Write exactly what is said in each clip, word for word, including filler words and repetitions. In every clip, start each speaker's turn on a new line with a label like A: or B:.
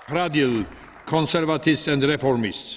A: Hradil, Conservatives and Reformists.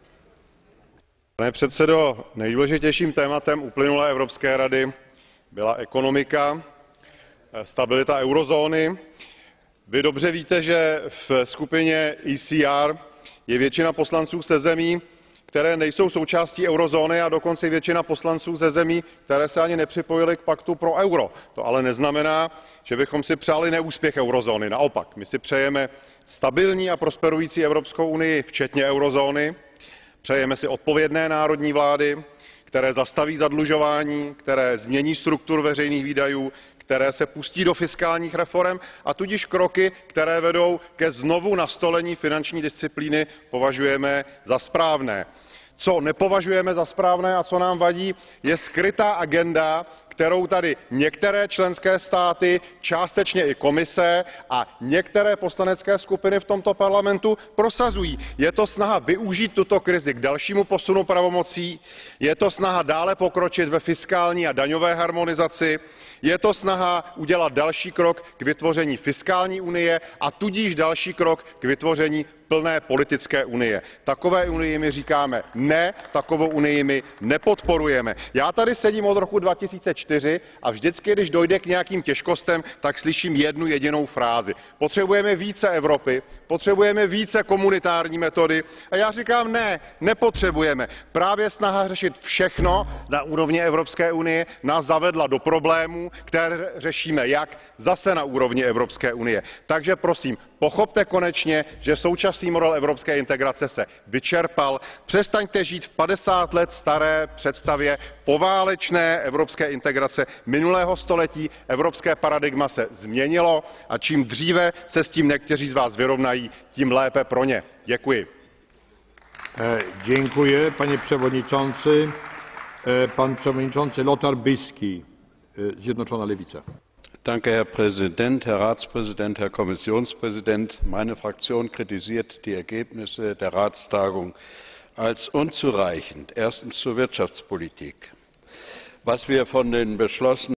B: Pane předsedo, nejdůležitějším tématem uplynulé Evropské rady byla ekonomika, stabilita eurozóny. Vy dobře víte, že v skupině E C R je většina poslanců ze zemí, které nejsou součástí eurozóny, a dokonce většina poslanců ze zemí, které se ani nepřipojily k paktu pro euro. To ale neznamená, že bychom si přáli neúspěch eurozóny. Naopak, my si přejeme stabilní a prosperující Evropskou unii, včetně eurozóny. Přejeme si odpovědné národní vlády, které zastaví zadlužování, které změní strukturu veřejných výdajů, které se pustí do fiskálních reforem, a tudíž kroky, které vedou ke znovu nastolení finanční disciplíny, považujeme za správné. Co nepovažujeme za správné a co nám vadí, je skrytá agenda, kterou tady některé členské státy, částečně i komise a některé poslanecké skupiny v tomto parlamentu prosazují. Je to snaha využít tuto krizi k dalšímu posunu pravomocí, je to snaha dále pokročit ve fiskální a daňové harmonizaci, je to snaha udělat další krok k vytvoření fiskální unie a tudíž další krok k vytvoření plné politické unie. Takové unii my říkáme ne, takovou unii my nepodporujeme. Já tady sedím od roku dva tisíce čtyři a vždycky, když dojde k nějakým těžkostem, tak slyším jednu jedinou frázi. Potřebujeme více Evropy, potřebujeme více komunitární metody, a já říkám ne, nepotřebujeme. Právě snaha řešit všechno na úrovni Evropské unie nás zavedla do problémů, které řešíme jak zase na úrovni Evropské unie. Takže prosím, pochopte konečně, že současný model evropské integrace se vyčerpal. Přestaňte žít v padesát let staré představě poválečné evropské integrace minulého století. Evropské paradigma se změnilo a čím dříve se s tím někteří z vás vyrovnají, tím lépe pro ně. Děkuji.
A: Dziękuję, panie przewodniczący. Pan przewodniczący Lothar Bisky, Zjednoczona Lewica.
C: Danke, Herr Präsident, Herr Ratspräsident, Herr Kommissionspräsident. Meine Fraktion kritisiert die Ergebnisse der Ratstagung als unzureichend. Erstens zur Wirtschaftspolitik. Was wir von den beschlossenen